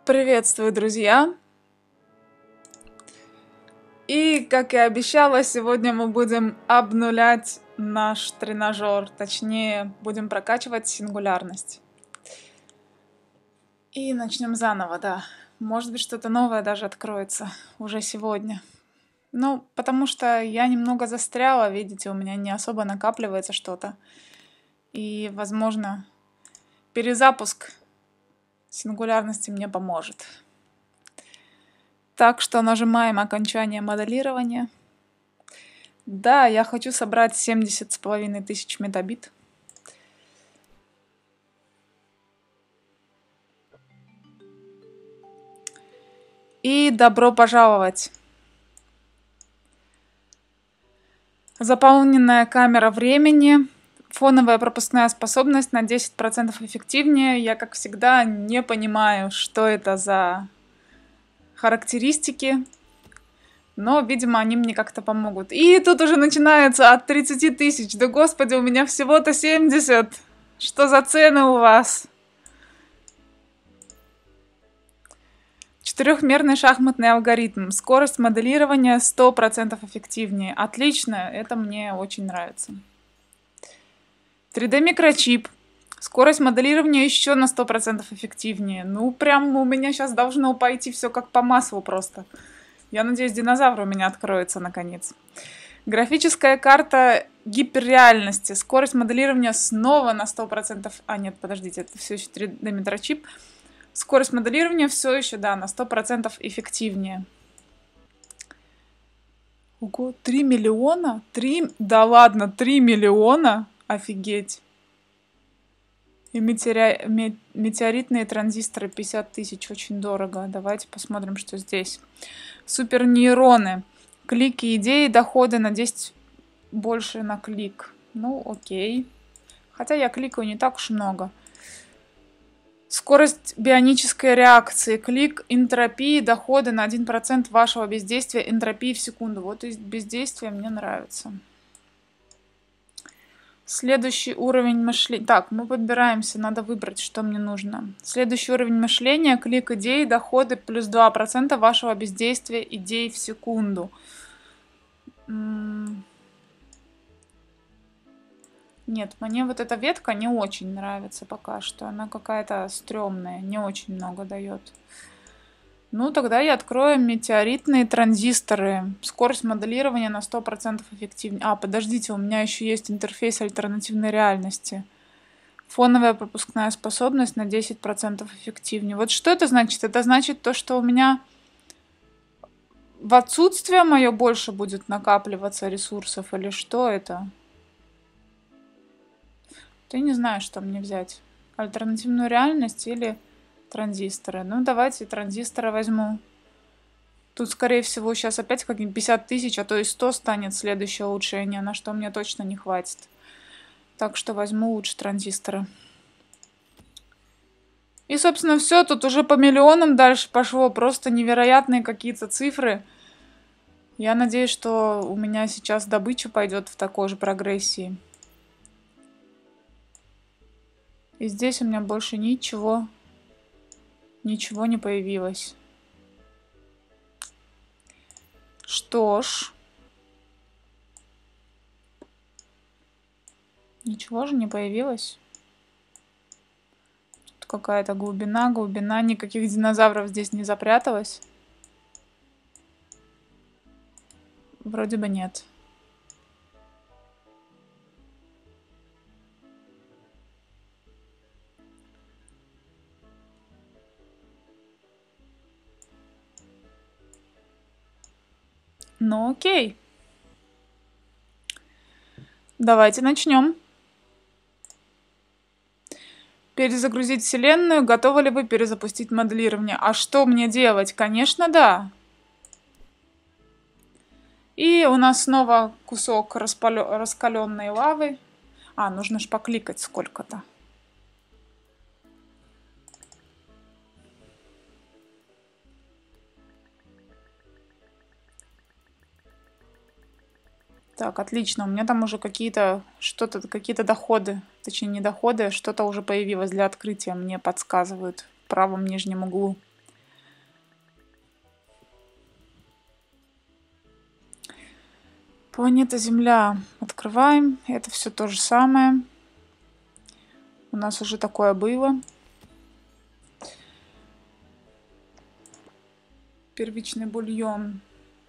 Приветствую, друзья! И, как и обещала, сегодня мы будем обнулять наш тренажер, точнее, будем прокачивать сингулярность. И начнем заново, да. Может быть, что-то новое даже откроется уже сегодня. Ну, потому что я немного застряла, видите, у меня не особо накапливается что-то. И, возможно, перезапуск сингулярности мне поможет. Так что нажимаем окончание моделирования. Да, я хочу собрать 70,5 тысяч метабит. И добро пожаловать! Заполненная камера времени. Фоновая пропускная способность на 10% эффективнее. Я, как всегда, не понимаю, что это за характеристики. Но, видимо, они мне как-то помогут. И тут уже начинается от 30 тысяч. Да господи, у меня всего-то 70. Что за цены у вас? Четырехмерный шахматный алгоритм. Скорость моделирования 100% эффективнее. Отлично, это мне очень нравится. 3D микрочип. Скорость моделирования еще на 100% эффективнее. Ну, прям у меня сейчас должно пойти все как по маслу просто. Я надеюсь, динозавр у меня откроется наконец. Графическая карта гиперреальности. Скорость моделирования снова на 100%. А, нет, подождите, это все еще 3D микрочип. Скорость моделирования все еще, да, на 100% эффективнее. Ого, 3 миллиона? 3... Да ладно, 3 миллиона? Офигеть. И метеоритные транзисторы 50 тысяч, очень дорого. Давайте посмотрим, что здесь. Супернейроны. Клики, идеи, доходы на 10 больше на клик. Ну, окей. Хотя я кликаю не так уж много. Скорость бионической реакции. Клик, энтропии, доходы на 1% вашего бездействия, энтропии в секунду. Вот и бездействие мне нравится. Следующий уровень мышления. Так, мы подбираемся, надо выбрать, что мне нужно. Следующий уровень мышления. Клик идей, доходы плюс 2% вашего бездействия идей в секунду. Нет, мне вот эта ветка не очень нравится пока что. Она какая-то стрёмная, не очень много дает. Ну, тогда я открою метеоритные транзисторы. Скорость моделирования на 100% эффективнее. А, подождите, у меня еще есть интерфейс альтернативной реальности. Фоновая пропускная способность на 10% эффективнее. Вот что это значит? Это значит то, что у меня в отсутствие мое больше будет накапливаться ресурсов, или что это? Я не знаю, что мне взять. Альтернативную реальность или транзисторы. Ну, давайте транзисторы возьму. Тут, скорее всего, сейчас опять как-нибудь 50 тысяч, а то и 100 станет следующее улучшение, на что мне точно не хватит. Так что возьму лучше транзисторы. И, собственно, все. Тут уже по миллионам дальше пошло. Просто невероятные какие-то цифры. Я надеюсь, что у меня сейчас добыча пойдет в такой же прогрессии. И здесь у меня больше ничего не появилось. Что ж. Ничего же не появилось. Тут какая-то глубина. Никаких динозавров здесь не запряталось. Вроде бы нет. Ну окей. Давайте начнем. Перезагрузить вселенную. Готовы ли вы перезапустить моделирование? А что мне делать? Конечно, да. И у нас снова кусок раскаленной лавы. А, нужно ж покликать сколько-то. Так, отлично. У меня там уже какие-то доходы, точнее не доходы, что-то уже появилось для открытия. Мне подсказывают в правом нижнем углу. Планета Земля. Открываем. Это все то же самое. У нас уже такое было. Первичный бульон.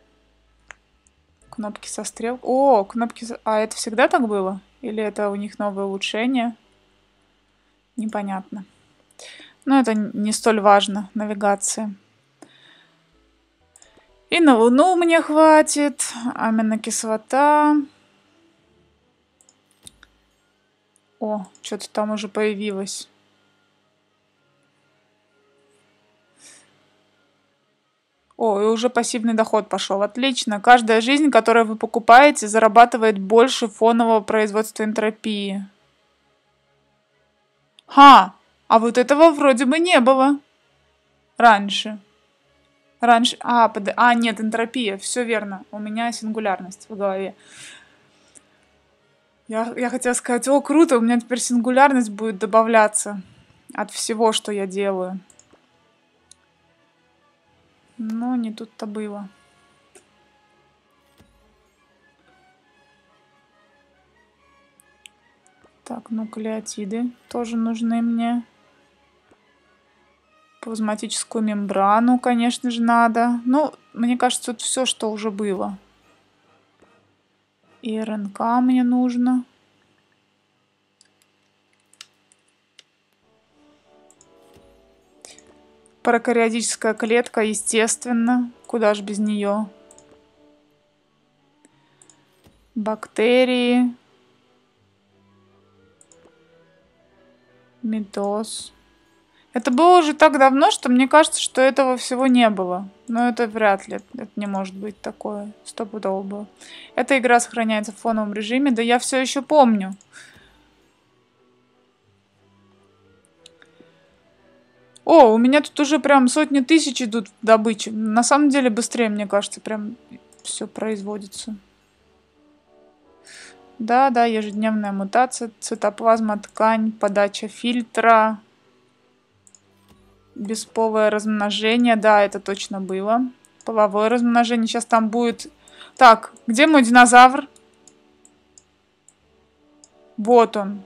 Кнопки со стрелкой. О, кнопки... А это всегда так было? Или это у них новое улучшение? Непонятно. Но это не столь важно. Навигация. И на Луну мне хватит. Аминокислота. О, что-то там уже появилось. О, и уже пассивный доход пошел. Отлично. Каждая жизнь, которую вы покупаете, зарабатывает больше фонового производства энтропии. Ха! А вот этого вроде бы не было. Раньше. Раньше... нет, энтропия. Все верно. У меня сингулярность в голове. Я хотела сказать, о, круто, у меня теперь сингулярность будет добавляться от всего, что я делаю. Но не тут-то было. Так, нуклеотиды тоже нужны мне. Плазматическую мембрану, конечно же, надо. Ну, мне кажется, тут все, что уже было. И РНК мне нужно. Прокариотическая клетка, естественно. Куда же без нее? Бактерии. Митоз. Это было уже так давно, что мне кажется, что этого всего не было. Но это вряд ли. Это не может быть такое. Стопудово было. Эта игра сохраняется в фоновом режиме. Да я все еще помню. О, у меня тут уже прям сотни тысяч идут в добычу. На самом деле быстрее, мне кажется, прям все производится. Да, ежедневная мутация, цитоплазма, ткань, подача фильтра, бесполое размножение. Да, это точно было. Половое размножение. Сейчас там будет... Так, где мой динозавр? Вот он.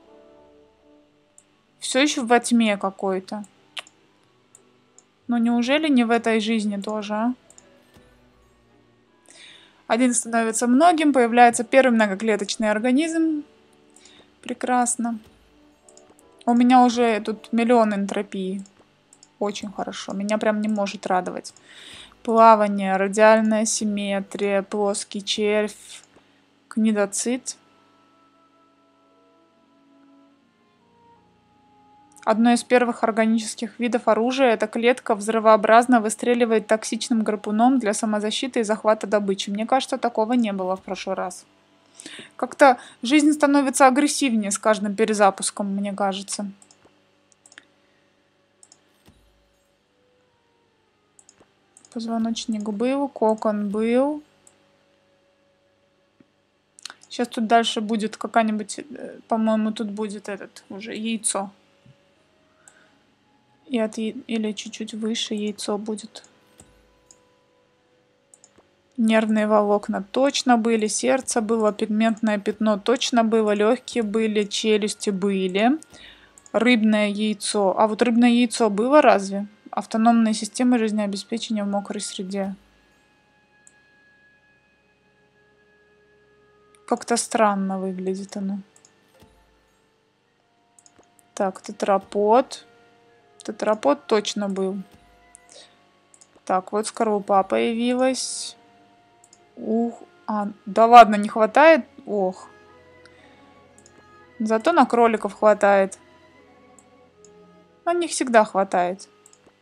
Все еще во тьме какой-то. Но неужели не в этой жизни тоже, а? Один становится многим, появляется первый многоклеточный организм. Прекрасно. У меня уже тут миллион энтропии. Очень хорошо. Меня прям не может радовать. Плавание, радиальная симметрия, плоский червь, книдоцит. Одно из первых органических видов оружия, эта клетка взрывообразно выстреливает токсичным гарпуном для самозащиты и захвата добычи. Мне кажется, такого не было в прошлый раз. Как-то жизнь становится агрессивнее с каждым перезапуском, мне кажется. Позвоночник был, кокон был. Сейчас тут дальше будет какая-нибудь, по-моему, тут будет этот уже яйцо. Или чуть-чуть выше яйцо будет. Нервные волокна точно были, сердце было, пигментное пятно точно было, легкие были, челюсти были. Рыбное яйцо. А вот рыбное яйцо было разве? Автономные системы жизнеобеспечения в мокрой среде. Как-то странно выглядит оно. Так, тетрапод. Тетрапод точно был. Так, вот скорлупа появилась. Ух, да ладно, не хватает? Ох. Зато на кроликов хватает. На них всегда хватает.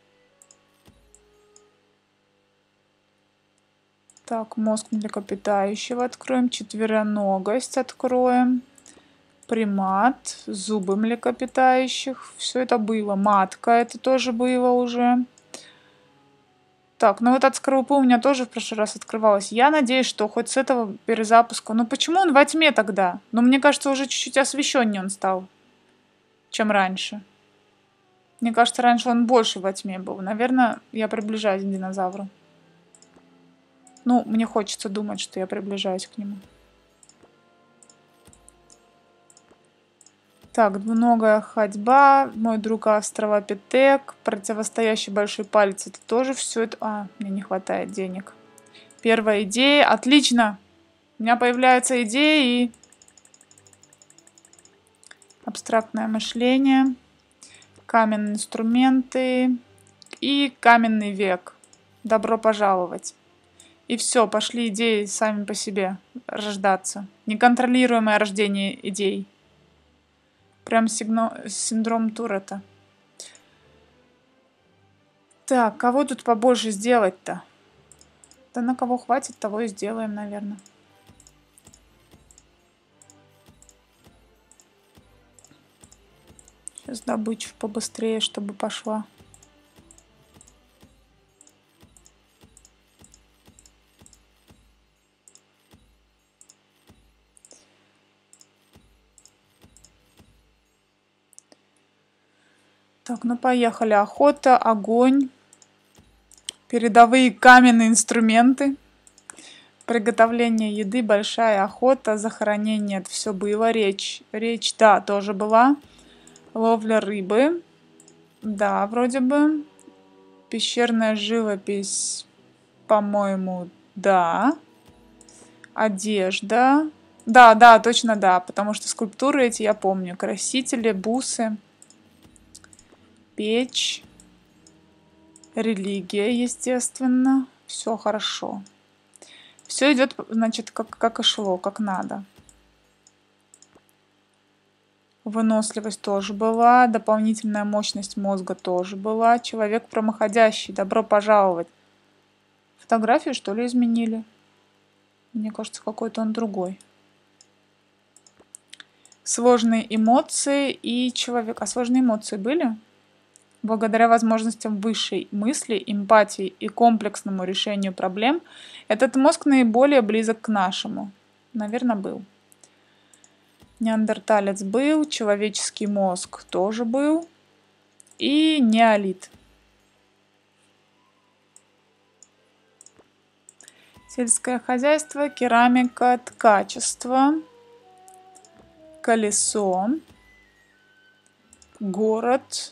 Так, мозг млекопитающего откроем. Четвероногость откроем. Примат. Зубы млекопитающих. Все это было. Матка, это тоже было уже. Так, ну вот от скорлупы у меня тоже в прошлый раз открывалась. Я надеюсь, что хоть с этого перезапуска... Ну почему он во тьме тогда? Ну мне кажется, уже чуть-чуть освещеннее он стал, чем раньше. Мне кажется, раньше он больше во тьме был. Наверное, я приближаюсь к динозавру. Ну, мне хочется думать, что я приближаюсь к нему. Так, двуногая ходьба, мой друг Австралопитек, противостоящий большой палец. Это тоже все это... А, мне не хватает денег. Первая идея. Отлично! У меня появляются идеи. Абстрактное мышление. Каменные инструменты. И каменный век. Добро пожаловать. И все, пошли идеи сами по себе рождаться. Неконтролируемое рождение идей. Прям синдром Туретта. Так, кого тут побольше сделать-то? Да на кого хватит, того и сделаем, наверное. Сейчас добычу побыстрее, чтобы пошла. Так, ну поехали. Охота, огонь. Передовые каменные инструменты. Приготовление еды, большая охота, захоронение. Это все было. Речь, да, тоже была. Ловля рыбы. Да, вроде бы. Пещерная живопись, по-моему, да. Одежда. Да, точно да, потому что скульптуры эти я помню. Красители, бусы. Печь. Религия, естественно. Все хорошо. Все идет, значит, как и шло, как надо. Выносливость тоже была. Дополнительная мощность мозга тоже была. Человек прямоходящий. Добро пожаловать. Фотографию, что ли, изменили? Мне кажется, какой-то он другой. Сложные эмоции и человек. А сложные эмоции были? Благодаря возможностям высшей мысли, эмпатии и комплексному решению проблем, этот мозг наиболее близок к нашему. Наверное, был. Неандерталец был, человеческий мозг тоже был. И неолит. Сельское хозяйство, керамика, ткачество, колесо, город.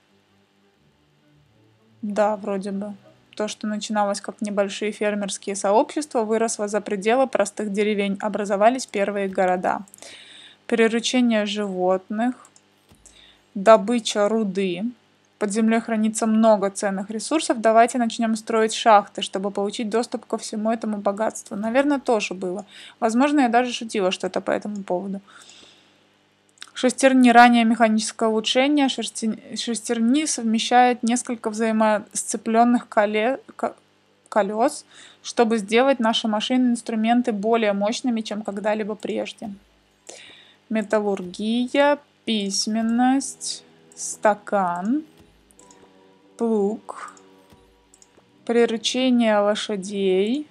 Да, вроде бы. То, что начиналось как небольшие фермерские сообщества, выросло за пределы простых деревень, образовались первые города. Приручение животных, добыча руды. Под землей хранится много ценных ресурсов. Давайте начнем строить шахты, чтобы получить доступ ко всему этому богатству. Наверное, тоже было. Возможно, я даже шутила что-то по этому поводу. Шестерни, ранее механическое улучшение. Шестерни совмещают несколько взаимосцепленных колес, чтобы сделать наши машины и инструменты более мощными, чем когда-либо прежде. Металлургия, письменность, стакан, плуг, приручение лошадей,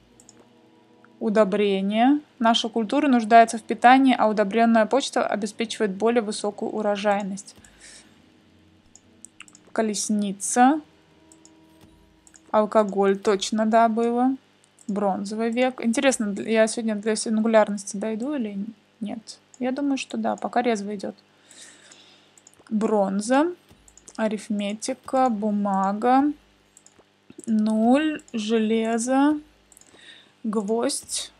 удобрение. Наша культура нуждается в питании, а удобренная почта обеспечивает более высокую урожайность. Колесница. Алкоголь точно, да, было. Бронзовый век. Интересно, я сегодня для сингулярности дойду или нет? Я думаю, что да, пока резво идет. Бронза. Арифметика. Бумага. Нуль. Железо. Гвоздь.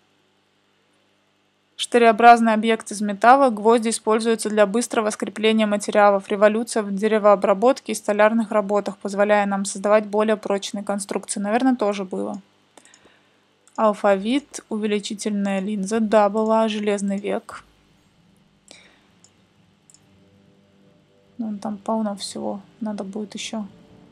Штыреобразный объект из металла. Гвозди используются для быстрого скрепления материалов. Революция в деревообработке и столярных работах, позволяя нам создавать более прочные конструкции. Наверное, тоже было. Алфавит. Увеличительная линза. Да, была. Железный век. Ну, там полно всего. Надо будет еще.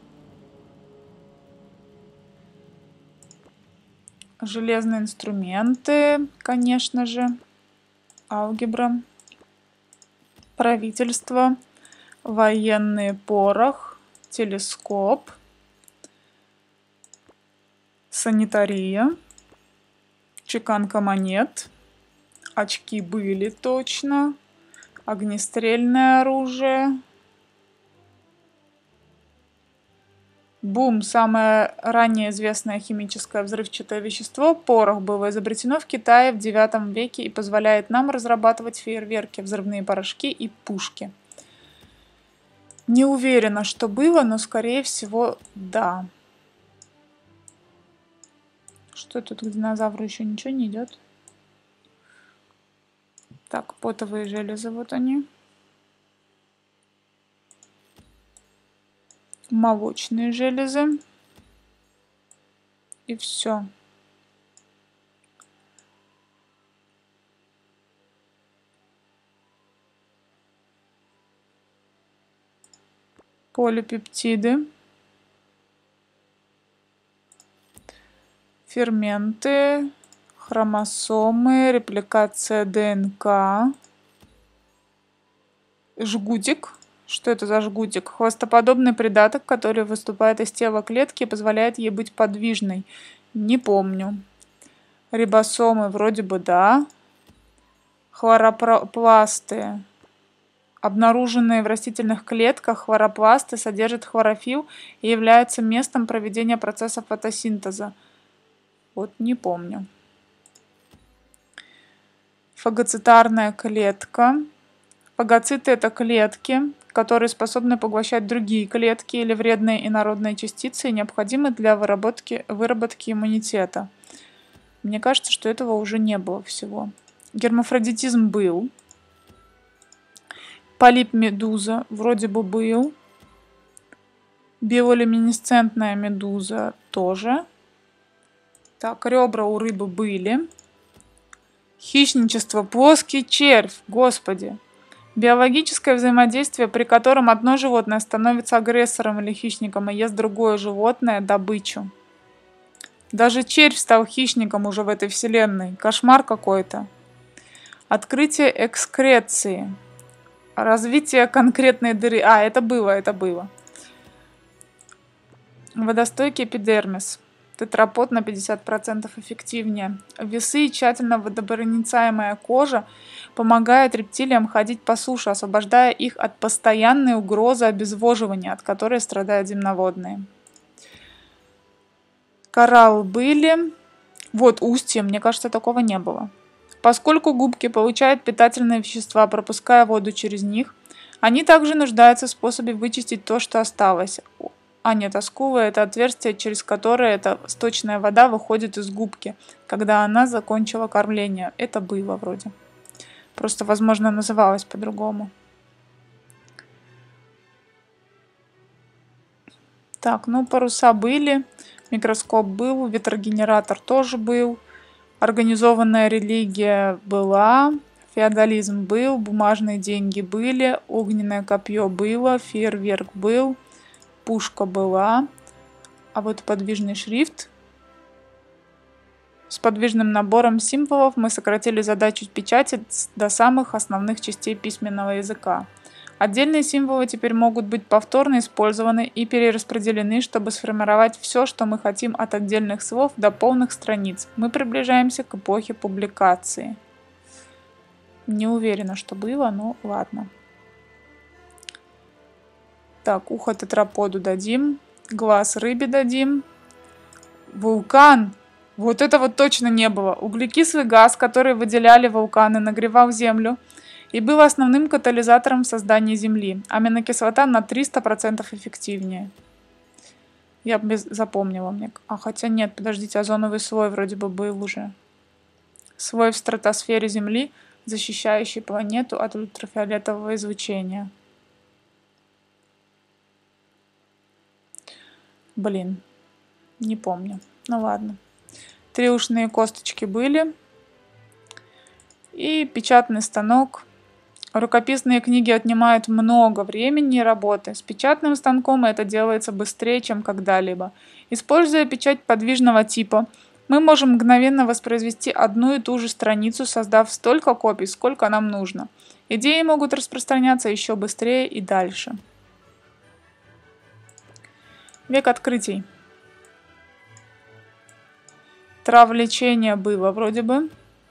Железные инструменты, конечно же. Алгебра. Правительство. Военный порох. Телескоп. Санитария. Чеканка монет. Очки были точно. Огнестрельное оружие. Бум, самое ранее известное химическое взрывчатое вещество, порох, было изобретено в Китае в IX веке и позволяет нам разрабатывать фейерверки, взрывные порошки и пушки. Не уверена, что было, но скорее всего да. Что тут к динозавру еще ничего не идет? Так, потовые железы, вот они. Молочные железы. И все. Полипептиды. Ферменты. Хромосомы. Репликация ДНК. Жгутик. Что это за жгутик? Хвостоподобный придаток, который выступает из тела клетки и позволяет ей быть подвижной. Не помню. Рибосомы вроде бы да. Хлоропласты. Обнаруженные в растительных клетках хлоропласты содержат хлорофилл и являются местом проведения процесса фотосинтеза. Вот не помню. Фагоцитарная клетка. Фагоциты — это клетки, которые способны поглощать другие клетки или вредные инородные частицы и необходимы для выработки иммунитета. Мне кажется, что этого уже не было всего. Гермафродитизм был. Полип-медуза вроде бы был. Биолюминесцентная медуза тоже. Так, ребра у рыбы были. Хищничество, плоский червь, господи. Биологическое взаимодействие, при котором одно животное становится агрессором или хищником и ест другое животное, добычу. Даже червь стал хищником уже в этой вселенной. Кошмар какой-то. Открытие экскреции. Развитие конкретной дыры. А, это было. Водостойкий эпидермис. Тетрапод на 50% эффективнее. Весы и тщательно водопроницаемая кожа помогает рептилиям ходить по суше, освобождая их от постоянной угрозы обезвоживания, от которой страдают земноводные. Кораллы были. Вот устье, мне кажется, такого не было. Поскольку губки получают питательные вещества, пропуская воду через них, они также нуждаются в способе вычистить то, что осталось. А нет, аскула — это отверстие, через которое эта сточная вода выходит из губки, когда она закончила кормление. Это было вроде. Просто, возможно, называлось по-другому. Так, ну паруса были, микроскоп был, ветрогенератор тоже был, организованная религия была, феодализм был, бумажные деньги были, огненное копье было, фейерверк был, пушка была, а вот подвижный шрифт. С подвижным набором символов мы сократили задачу печати до самых основных частей письменного языка. Отдельные символы теперь могут быть повторно использованы и перераспределены, чтобы сформировать все, что мы хотим от отдельных слов до полных страниц. Мы приближаемся к эпохе публикации. Не уверена, что было, но ладно. Так, ухо тетраподу дадим, глаз рыбе дадим. Вулкан! Вот этого точно не было. Углекислый газ, который выделяли вулканы, нагревал Землю и был основным катализатором в создании Земли. Аминокислота на 300% эффективнее. Я бы запомнила мне. А хотя нет, подождите, озоновый слой вроде бы был уже. Слой в стратосфере Земли, защищающий планету от ультрафиолетового излучения. Блин, не помню. Ну ладно. 3 ушные косточки были. И печатный станок. Рукописные книги отнимают много времени и работы. С печатным станком это делается быстрее, чем когда-либо. Используя печать подвижного типа, мы можем мгновенно воспроизвести одну и ту же страницу, создав столько копий, сколько нам нужно. Идеи могут распространяться еще быстрее и дальше. Век открытий. Травлечение было вроде бы.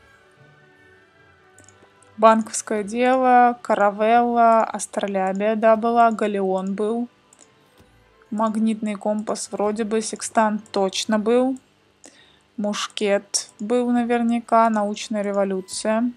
Банковское дело, каравелла, астролябия, да, была, галеон был. Магнитный компас вроде бы. Секстант точно был. Мушкет был наверняка. Научная революция.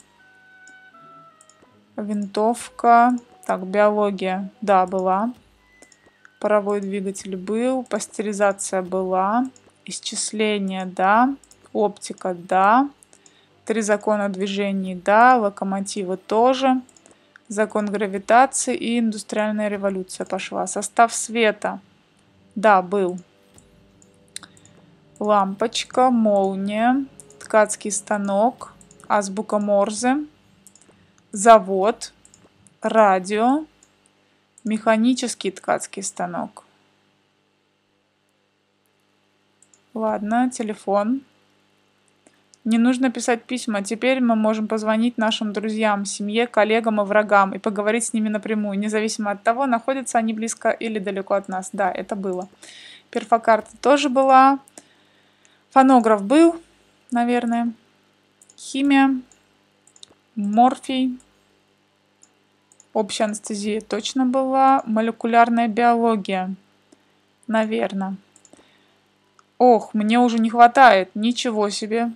Винтовка. Так, биология. Да, была. Паровой двигатель был. Пастеризация была. Исчисление, да. Оптика, да. 3 закона движений, да. Локомотивы тоже. Закон гравитации и индустриальная революция пошла. Состав света. Да, был. Лампочка, молния, ткацкий станок, азбука Морзе, завод, радио, механический ткацкий станок. Ладно, телефон. Не нужно писать письма. Теперь мы можем позвонить нашим друзьям, семье, коллегам и врагам и поговорить с ними напрямую, независимо от того, находятся они близко или далеко от нас. Да, это было. Перфокарта тоже была. Фонограф был, наверное. Химия. Морфий. Общая анестезия точно была. Молекулярная биология. Наверное. Ох, мне уже не хватает. Ничего себе.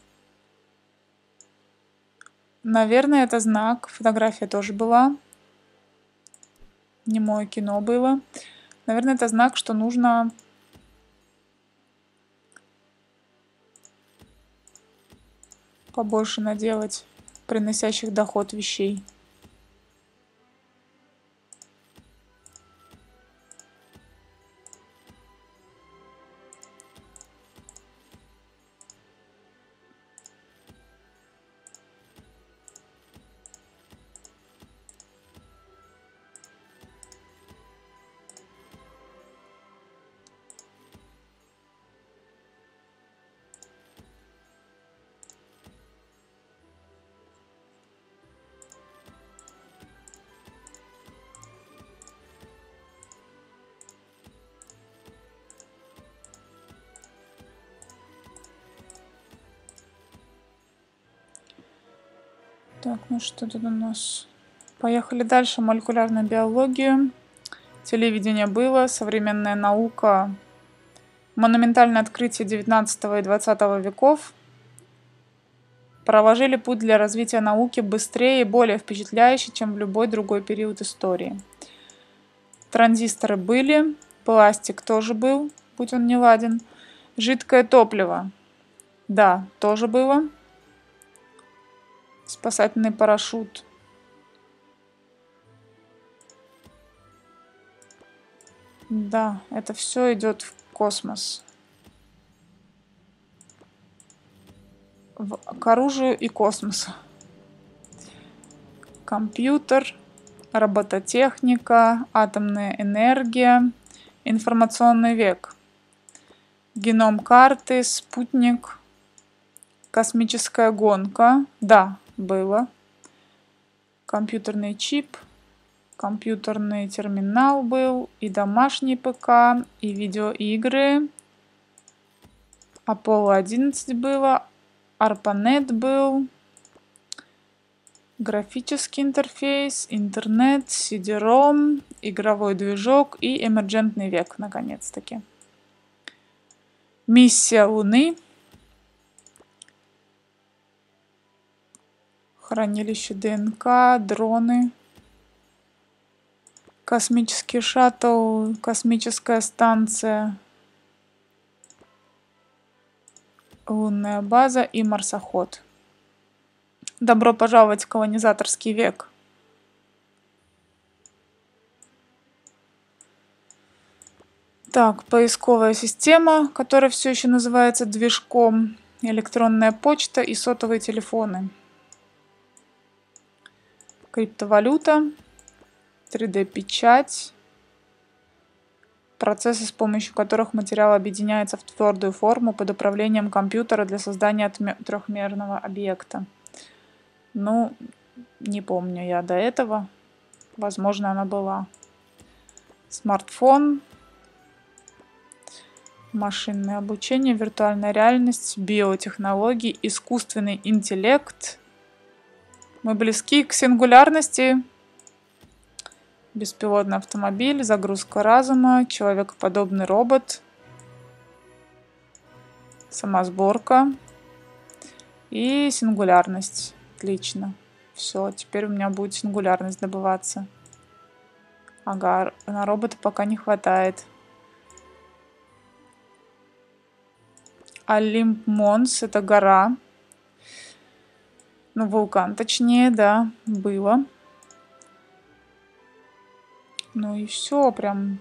Наверное, это знак. Фотография тоже была. Немое кино было. Наверное, это знак, что нужно побольше наделать приносящих доход вещей. Так, ну что тут у нас? Поехали дальше. Молекулярная биология. Телевидение было. Современная наука. Монументальное открытие 19 и 20 веков проложили путь для развития науки быстрее и более впечатляюще, чем в любой другой период истории. Транзисторы были. Пластик тоже был, будь он не ладен. Жидкое топливо. Да, тоже было. Спасательный парашют. Да, это все идет в космос. К оружию и космосу. Компьютер, робототехника, атомная энергия, информационный век. Геном карты, спутник, космическая гонка. Да, было. Компьютерный чип, компьютерный терминал был, и домашний ПК, и видеоигры. Apollo 11 было, ARPANET был, графический интерфейс, интернет, CD-ROM, игровой движок и эмерджентный век, наконец-таки. Миссия Луны. Хранилище ДНК, дроны. Космический шаттл, космическая станция. Лунная база и марсоход. Добро пожаловать в колонизаторский век. Так, поисковая система, которая все еще называется движком, электронная почта и сотовые телефоны. Криптовалюта, 3D-печать, процессы, с помощью которых материал объединяется в твердую форму под управлением компьютера для создания трехмерного объекта. Ну, не помню я до этого. Возможно, она была. Смартфон, машинное обучение, виртуальная реальность, биотехнологии, искусственный интеллект. Мы близки к сингулярности. Беспилотный автомобиль, загрузка разума, человекоподобный робот, самосборка и сингулярность. Отлично. Все, теперь у меня будет сингулярность добываться. Ага, на робота пока не хватает. Олимп Монс — это гора. Ну, вулкан, точнее, да, было. Ну и все, прям.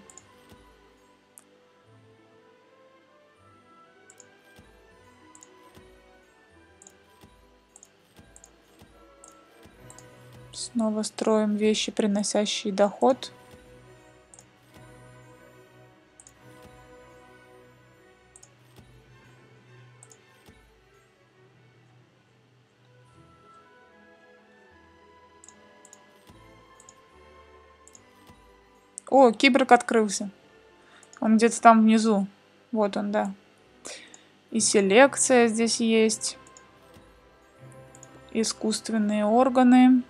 Снова строим вещи, приносящие доход. О, киборг открылся. Он где-то там внизу. Вот он, да. И селекция здесь есть. Искусственные органы.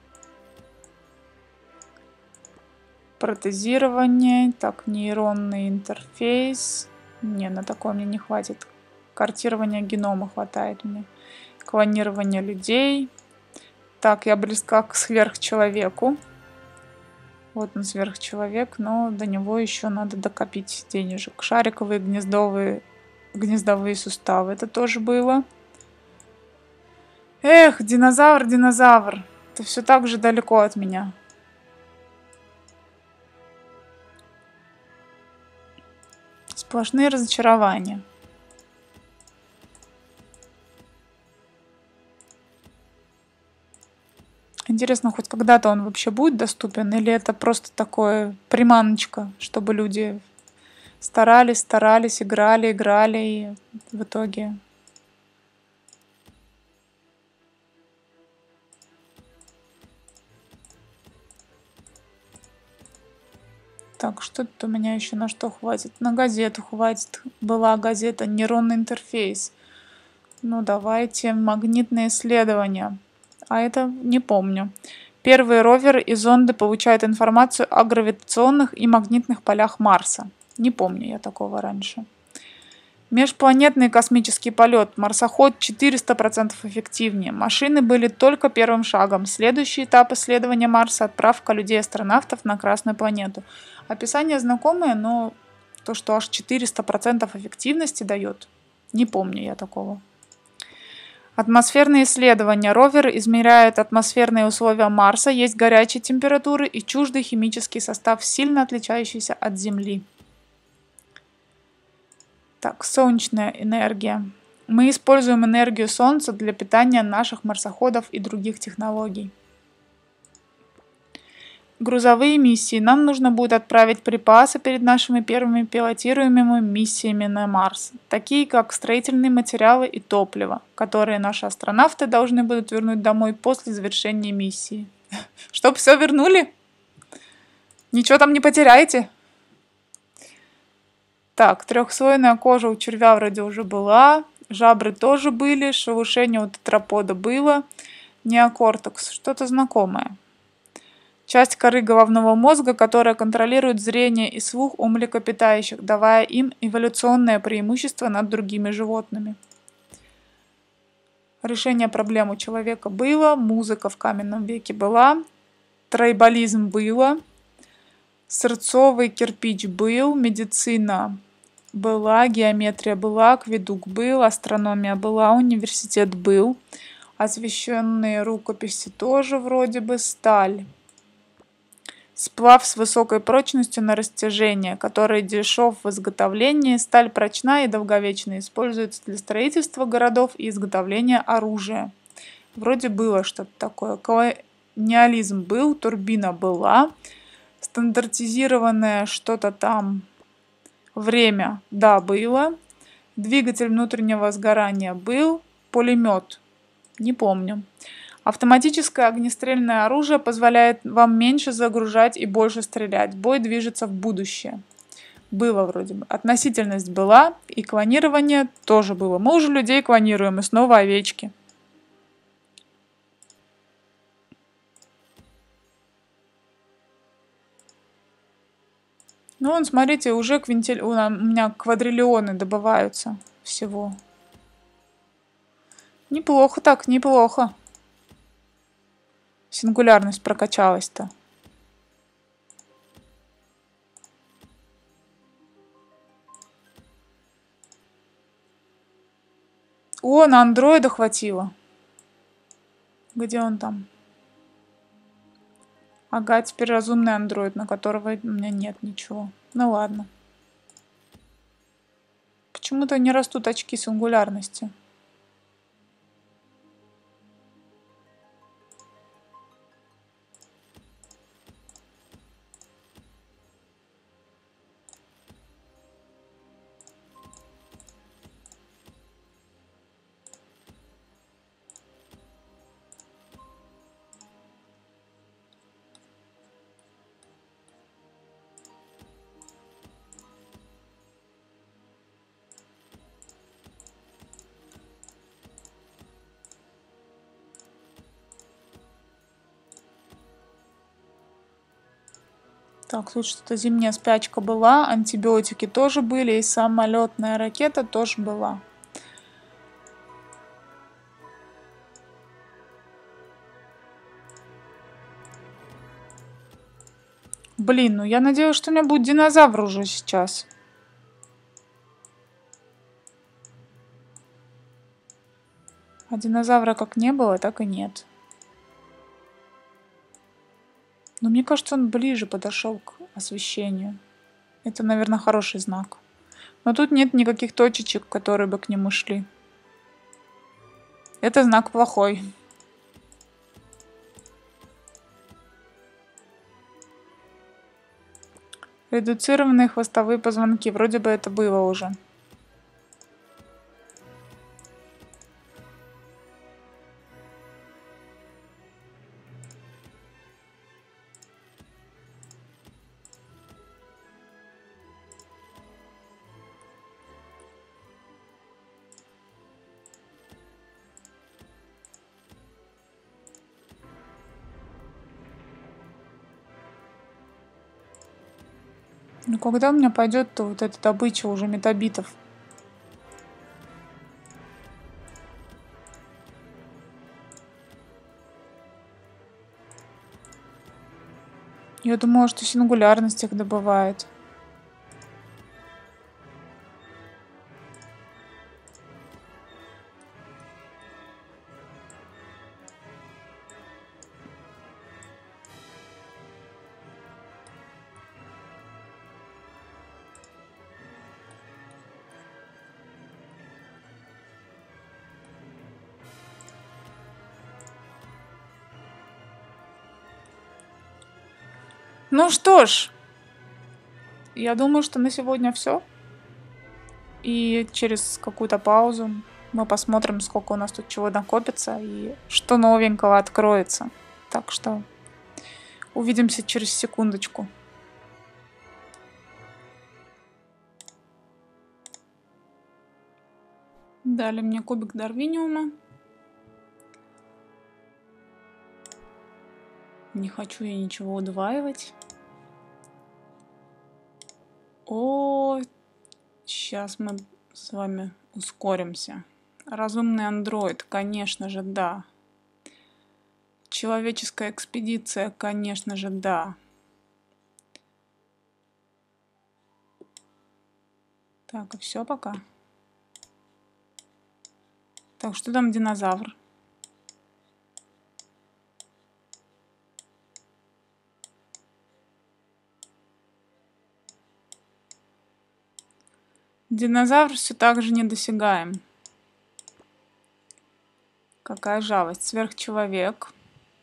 Протезирование. Так, нейронный интерфейс. Не, на такое мне не хватит. Картирование генома хватает мне. Клонирование людей. Так, я близка к сверхчеловеку. Вот он, сверхчеловек, но до него еще надо докопить денежек. Шариковые гнездовые суставы. Это тоже было. Эх, динозавр, динозавр. Ты все так же далеко от меня. Сплошные разочарования. Интересно, хоть когда-то он вообще будет доступен, или это просто такое приманочка, чтобы люди старались, играли, и в итоге... Так, что тут у меня еще на что хватит? На газету хватит. Была газета «Нейронный интерфейс». Ну, давайте магнитные исследования. А это не помню. Первые роверы и зонды получают информацию о гравитационных и магнитных полях Марса. Не помню я такого раньше. Межпланетный космический полет. Марсоход 400% эффективнее. Машины были только первым шагом. Следующий этап исследования Марса — отправка людей-астронавтов на Красную планету. Описание знакомое, но то, что аж 400% эффективности дает, не помню я такого. Атмосферные исследования. Ровер измеряет атмосферные условия Марса, есть горячие температуры и чуждый химический состав, сильно отличающийся от Земли. Так, солнечная энергия. Мы используем энергию Солнца для питания наших марсоходов и других технологий. Грузовые миссии. Нам нужно будет отправить припасы перед нашими первыми пилотируемыми миссиями на Марс, такие как строительные материалы и топливо, которые наши астронавты должны будут вернуть домой после завершения миссии. Чтоб все вернули? Ничего там не потеряете? Так, трехслойная кожа у червя вроде уже была, жабры тоже были, шелушение у тетрапода было, неокортекс, что-то знакомое. Часть коры головного мозга, которая контролирует зрение и слух у млекопитающих, давая им эволюционное преимущество над другими животными. Решение проблем у человека было, музыка в каменном веке была, трайбализм было, сырцовый кирпич был, медицина была, геометрия была, акведук был, астрономия была, университет был, освященные рукописи тоже вроде бы, сталь. Сплав с высокой прочностью на растяжение, который дешев в изготовлении, сталь прочна и долговечна, используется для строительства городов и изготовления оружия. Вроде было что-то такое. Колониализм был, турбина была, стандартизированное что-то там время, да, было, двигатель внутреннего сгорания был, пулемет, не помню. Автоматическое огнестрельное оружие позволяет вам меньше загружать и больше стрелять. Бой движется в будущее. Было вроде бы. Относительность была, и клонирование тоже было. Мы уже людей клонируем, и снова овечки. Ну, вон, смотрите, уже у меня квадриллионы добываются всего. Неплохо так, неплохо. Сингулярность прокачалась-то. О, на андроида хватило. Где он там? Ага, теперь разумный андроид, на которого у меня нет ничего. Ну ладно. Почему-то не растут очки сингулярности. Так, тут что-то зимняя спячка была, антибиотики тоже были, и самолетная ракета тоже была. Блин, ну я надеюсь, что у меня будет динозавр уже сейчас. А динозавра как не было, так и нет. Но мне кажется, он ближе подошел к освещению. Это, наверное, хороший знак. Но тут нет никаких точечек, которые бы к нему шли. Это знак плохой. Редуцированные хвостовые позвонки. Вроде бы это было уже. Ну когда у меня пойдет-то вот эта добыча уже метабитов? Я думала, что сингулярность их добывает. Ну что ж, я думаю, что на сегодня все. И через какую-то паузу мы посмотрим, сколько у нас тут чего накопится и что новенького откроется. Так что увидимся через секундочку. Дали мне кубик Дарвиниума. Не хочу я ничего удваивать. О, сейчас мы с вами ускоримся. Разумный андроид, конечно же, да. Человеческая экспедиция, конечно же, да. Так, и все пока. Так, что там динозавр? Динозавр все так же недосягаем. Какая жалость. Сверхчеловек.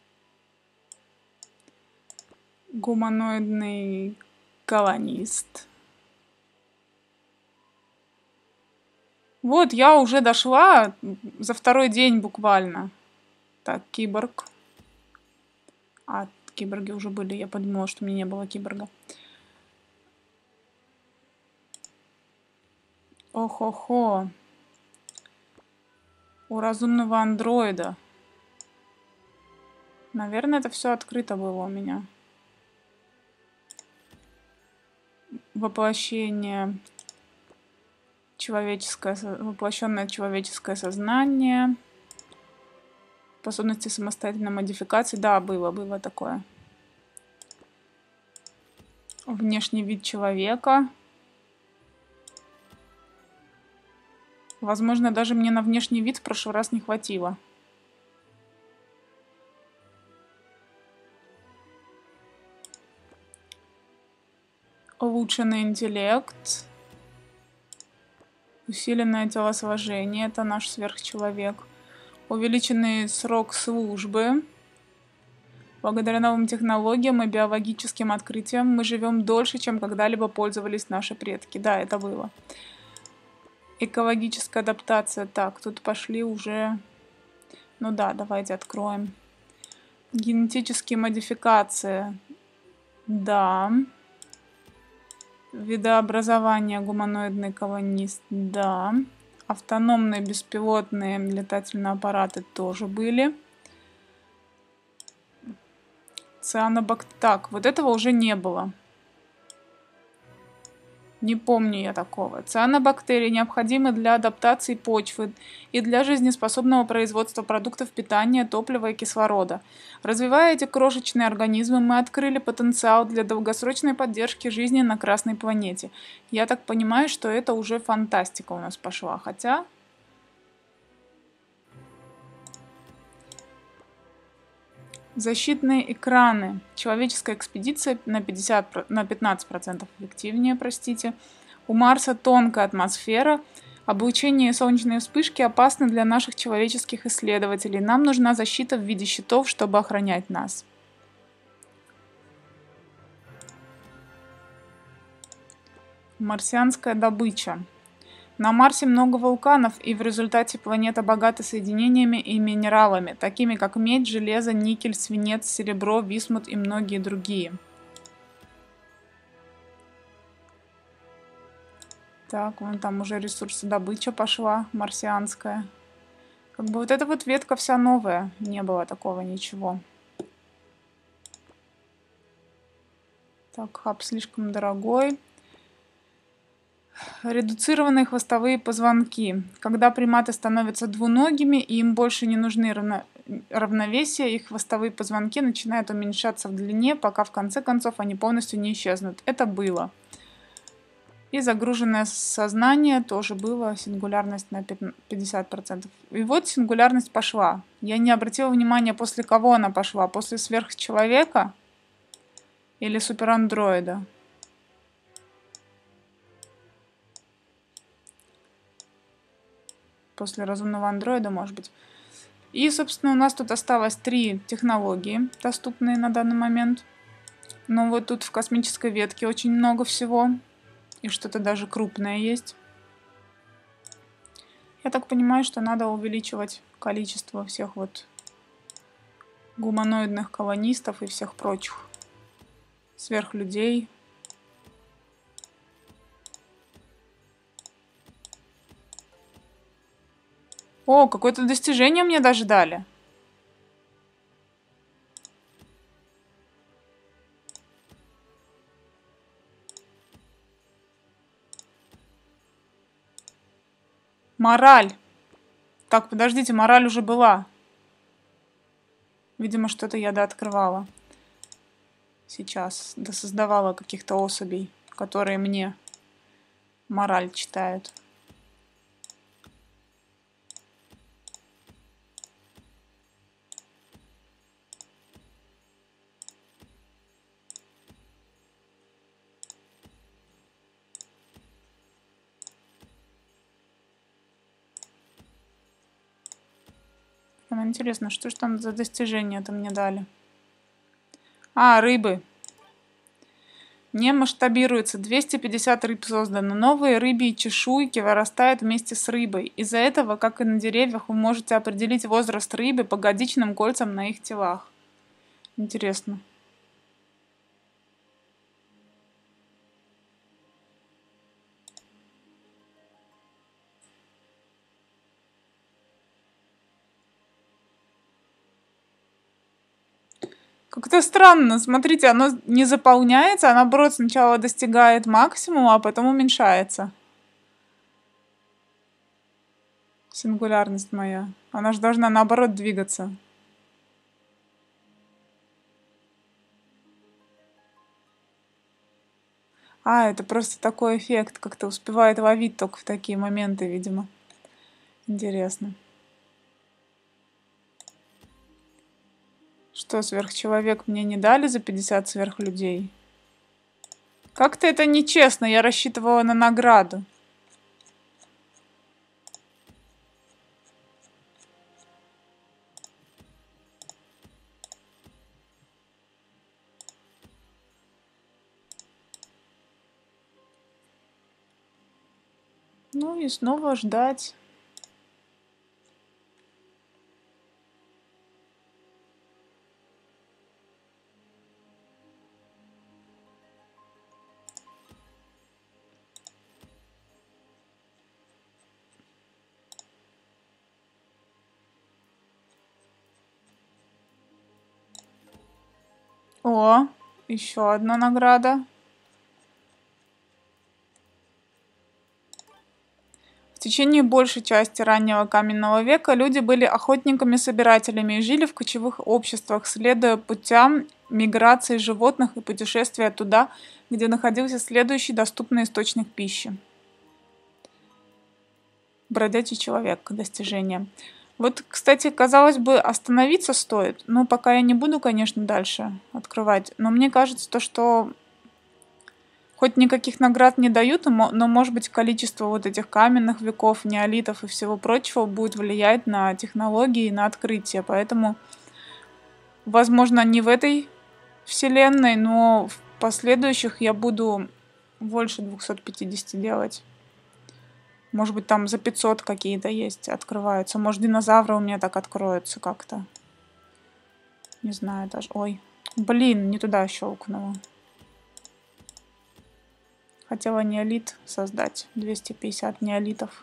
Гуманоидный колонист. Вот, я уже дошла за второй день буквально. Так, киборг. А, киборги уже были. Я подумала, что у меня не было киборга. Ох-охо. У разумного андроида. Наверное, это все открыто было у меня. воплощение воплощенное человеческое сознание, способности самостоятельной модификации. Да, было такое. Внешний вид человека. Возможно, даже мне на внешний вид в прошлый раз не хватило. Улучшенный интеллект. Усиленное телосложение. Это наш сверхчеловек. Увеличенный срок службы. Благодаря новым технологиям и биологическим открытиям мы живем дольше, чем когда-либо пользовались наши предки. Да, это было. Экологическая адаптация. Так, тут пошли уже... Ну да, давайте откроем. Генетические модификации. Да. Видообразование гуманоидный колонист. Да. Автономные беспилотные летательные аппараты тоже были. Так, вот этого уже не было. Не помню я такого. Цианобактерии необходимы для адаптации почвы и для жизнеспособного производства продуктов питания, топлива и кислорода. Развивая эти крошечные организмы, мы открыли потенциал для долгосрочной поддержки жизни на Красной планете. Я так понимаю, что это уже фантастика у нас пошла, хотя... Защитные экраны. Человеческая экспедиция на 15% эффективнее, простите. У Марса тонкая атмосфера. Облучение и солнечные вспышки опасны для наших человеческих исследователей. Нам нужна защита в виде щитов, чтобы охранять нас. Марсианская добыча. На Марсе много вулканов, и в результате планета богата соединениями и минералами, такими как медь, железо, никель, свинец, серебро, висмут и многие другие. Так, вон там уже ресурсодобыча пошла, марсианская. Как бы вот эта вот ветка вся новая, не было такого ничего. Так, хаб слишком дорогой. Редуцированные хвостовые позвонки. Когда приматы становятся двуногими и им больше не нужны равновесие, их хвостовые позвонки начинают уменьшаться в длине, пока в конце концов они полностью не исчезнут. Это было. И загруженное сознание тоже было, сингулярность на 50%. И вот сингулярность пошла. Я не обратила внимания, после кого она пошла. После сверхчеловека или суперандроида. После разумного андроида, может быть. И, собственно, у нас тут осталось 3 технологии, доступные на данный момент. Но вот тут в космической ветке очень много всего. И что-то даже крупное есть. Я так понимаю, что надо увеличивать количество всех вот гуманоидных колонистов и всех прочих сверхлюдей. О, какое-то достижение мне даже дали. Мораль. Так, подождите, мораль уже была. Видимо, что-то я дооткрывала. Сейчас досоздавала каких-то особей, которые мне мораль читают. Интересно, что же там за достижения-то мне дали? А, рыбы. Не масштабируется. 250 рыб создано. Новые рыбьи чешуйки вырастают вместе с рыбой. Из-за этого, как и на деревьях, вы можете определить возраст рыбы по годичным кольцам на их телах. Интересно. Как-то странно. Смотрите, оно не заполняется, а наоборот сначала достигает максимума, а потом уменьшается. Сингулярность моя. Она же должна наоборот двигаться. А, это просто такой эффект, как-то успевает ловить только в такие моменты, видимо. Интересно. Что, сверхчеловек мне не дали за 50 сверхлюдей? Как-то это нечестно, я рассчитывала на награду. Ну и снова ждать. О, еще одна награда. В течение большей части раннего каменного века люди были охотниками-собирателями и жили в кочевых обществах, следуя путям миграции животных и путешествия туда, где находился следующий доступный источник пищи. Бродячий человек. Достижение. Вот, кстати, казалось бы, остановиться стоит. Но пока я не буду, конечно, дальше открывать. Но мне кажется, то, что хоть никаких наград не дают, но, может быть, количество вот этих каменных веков, неолитов и всего прочего будет влиять на технологии и на открытие. Поэтому, возможно, не в этой вселенной, но в последующих я буду больше 250 делать. Может быть, там за 500 какие-то есть, открываются. Может, динозавры у меня так откроются как-то. Не знаю даже. Ой, блин, не туда щелкнула. Хотела неолит создать. 250 неолитов.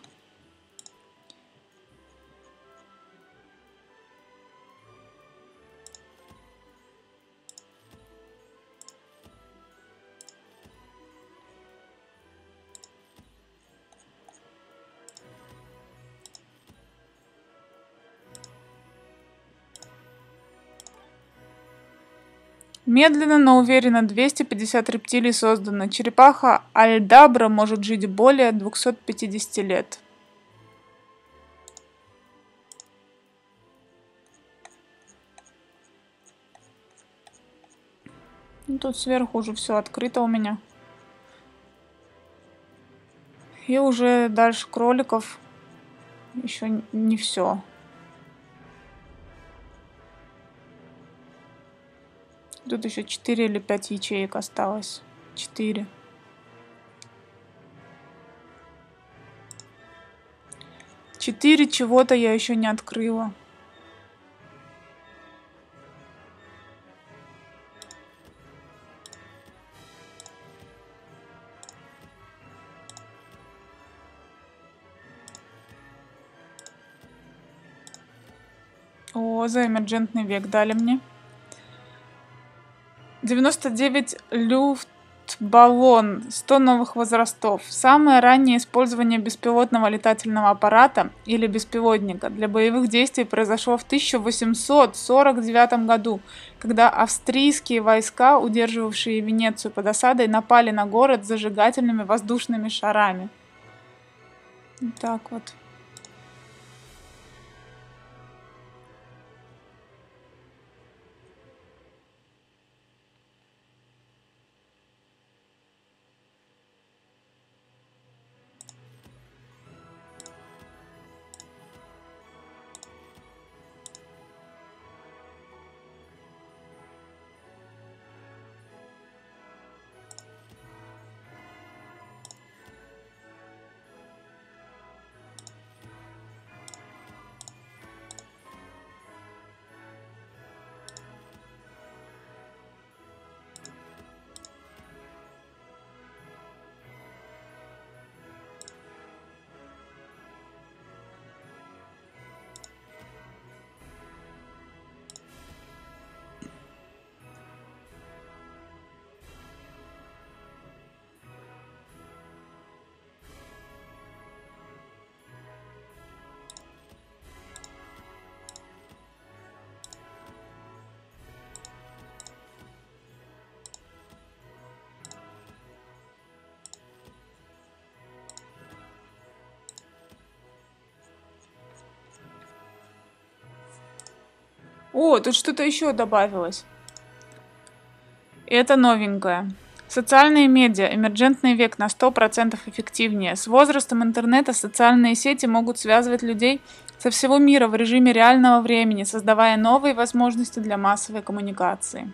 Медленно, но уверенно 250 рептилий создано. Черепаха Альдабра может жить более 250 лет. Ну, тут сверху уже все открыто у меня. И уже дальше кроликов еще не все. Тут еще 4 или 5 ячеек осталось. 4. Четыре чего-то я еще не открыла. О, за эмерджентный век дали мне. 99 люфтбаллон, 100 новых возрастов. Самое раннее использование беспилотного летательного аппарата или беспилотника для боевых действий произошло в 1849 году, когда австрийские войска, удерживавшие Венецию под осадой, напали на город с зажигательными воздушными шарами. Вот так вот. О, тут что-то еще добавилось. Это новенькое. Социальные медиа. Эмерджентный век на 100% эффективнее. С возрастом интернета социальные сети могут связывать людей со всего мира в режиме реального времени, создавая новые возможности для массовой коммуникации.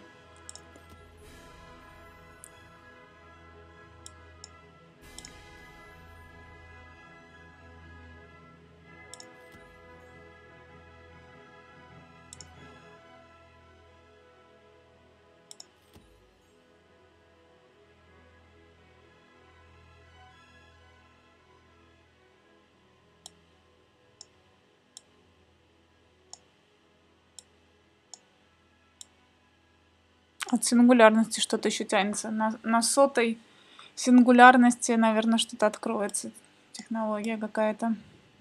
От сингулярности что-то еще тянется. На сотой сингулярности, наверное, что-то откроется. Технология какая-то.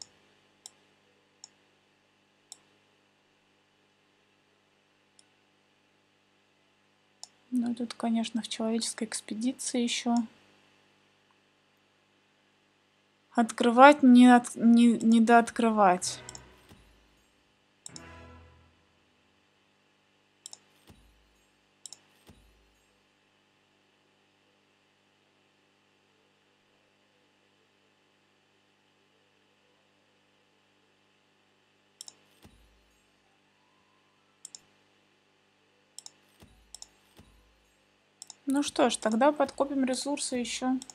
Ну, тут, конечно, в человеческой экспедиции еще. Открывать, не дооткрывать. Ну что ж, тогда подкопим ресурсы еще.